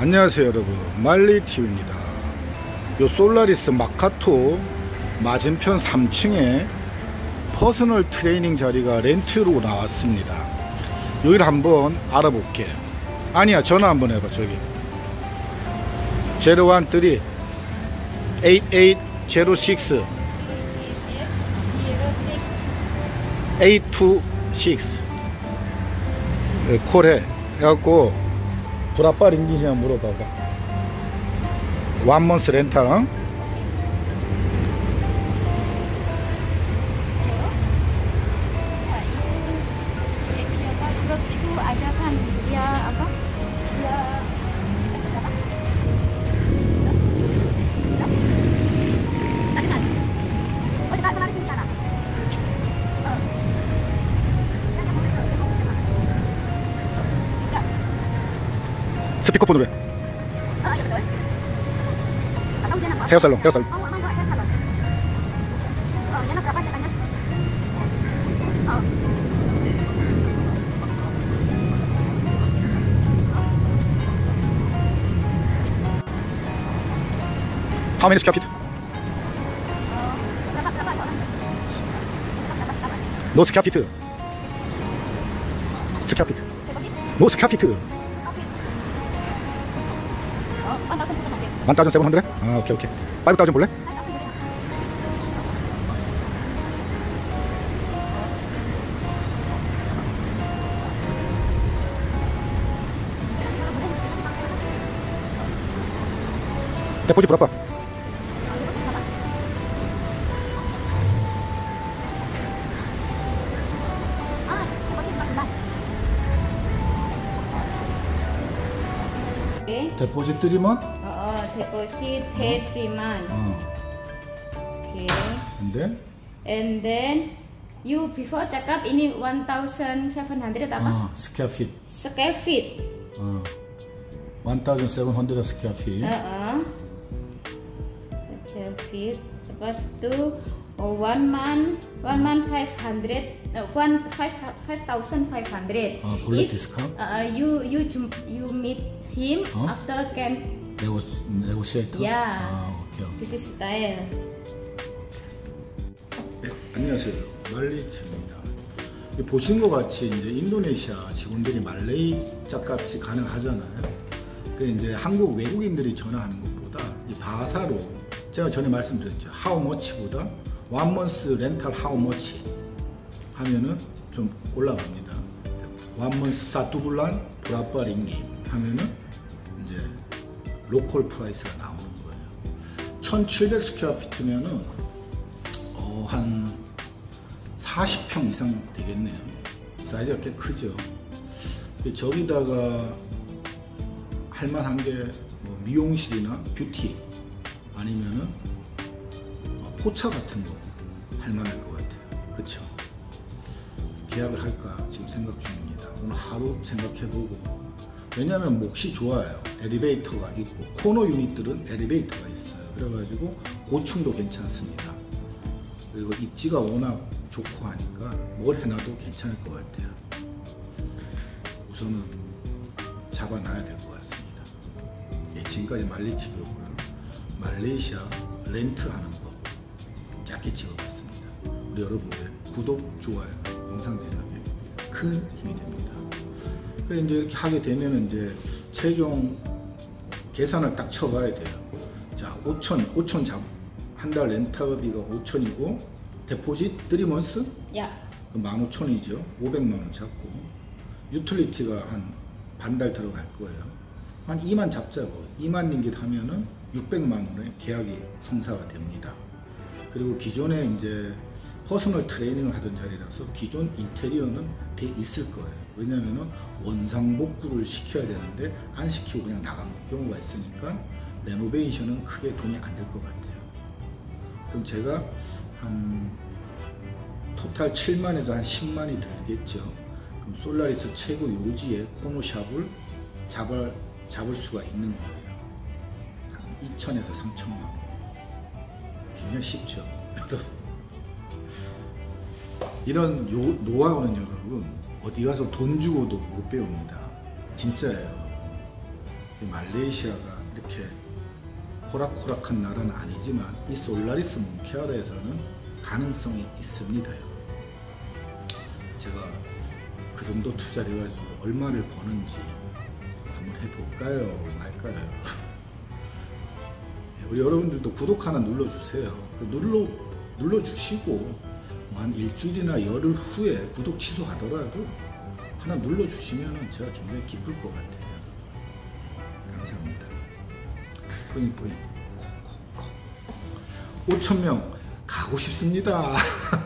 안녕하세요 여러분, 말리TV입니다. 요 솔라리스 마카토 맞은편 3층에 퍼스널 트레이닝 자리가 렌트로 나왔습니다. 여기를 한번 알아볼게. 아니야, 전화 한번 해봐. 저기 013 8806 826 콜해 해갖고 브라빨 인기시 한번 물어봐봐. 원먼스 렌탈. 스피커폰으로 해. 헤어살롱. How many square feet? No square feet. No square feet. 1,700? 아, 오케이. 5,000 볼래? 데포지 브라빠. 데포지 3만? Deposit pay 3 months. Okay. And then you before check up ini 1,700 apa? Square feet. Square feet. 1,700 square feet. Square feet. Lepas itu 1 month 500 5,500. Bullet discount. You meet him after can negotiate. Yeah. 오케이. This is style. 네, 안녕하세요. 말리TV입니다. 보신 것 같이 이제 인도네시아 직원들이 말레이 짝값이 가능하잖아요. 그 이제 한국 외국인들이 전화하는 것보다 이 바사로 제가 전에 말씀드렸죠. How much보다 one month rental how much 하면은 좀 올라갑니다. one month satu bulan berapa ringgit 하면은 이제 로컬 프라이스가 나오는 거예요. 1,700 스퀘어 피트면은 한 40평 이상 되겠네요. 사이즈가 꽤 크죠. 저기다가 할만한 게 뭐 미용실이나 뷰티 아니면은 포차 같은 거 할만할 것 같아요. 그쵸? 계약을 할까 지금 생각 중입니다. 오늘 하루 생각해보고. 왜냐하면 몫이 좋아요. 엘리베이터가 있고 코너 유닛들은 엘리베이터가 있어요. 그래가지고 고층도 괜찮습니다. 그리고 입지가 워낙 좋고 하니까 뭘 해놔도 괜찮을 것 같아요. 우선은 잡아놔야 될 것 같습니다. 예, 지금까지 말리TV였고요. 말레이시아 렌트하는 법 짧게 찍어봤습니다. 우리 여러분의 구독, 좋아요, 영상 제작에 큰 힘이 됩니다. 이제 이렇게 하게 되면 이제 최종 계산을 딱 쳐봐야 돼요. 자, 5천 한 달 렌터비가 5천이고 데포짓 3 months? 야. 15,000이죠. 500만 원 잡고 유틸리티가 한 반 달 들어갈 거예요. 한 2만 잡자고 2만 링깃 하면은 600만 원의 계약이 성사가 됩니다. 그리고 기존에 이제 퍼스널 트레이닝을 하던 자리라서 기존 인테리어는 돼 있을 거예요. 왜냐면은 원상복구를 시켜야 되는데 안 시키고 그냥 나간 경우가 있으니까 레노베이션은 크게 돈이 안 들 것 같아요. 그럼 제가 한 토탈 7만에서 한 10만이 들겠죠. 그럼 솔라리스 최고 요지의 코너샵을 잡을 수가 있는 거예요. 한 2천에서 3천만 원. 굉장히 쉽죠. 이런 노하우는 여러분 어디 가서 돈 주고도 못 배웁니다. 진짜예요. 이 말레이시아가 이렇게 호락호락한 나라는 아니지만 이 솔라리스 몬케알에서는 가능성이 있습니다요. 제가 그 정도 투자를 해가지고 얼마를 버는지 한번 해볼까요? 말까요? 우리 여러분들도 구독 하나 눌러주세요. 눌러주시고 한 일주일이나 열흘 후에 구독 취소하더라도 하나 눌러주시면 제가 굉장히 기쁠 것 같아요. 감사합니다. 뿌잉뿌잉 5,000명 가고 싶습니다.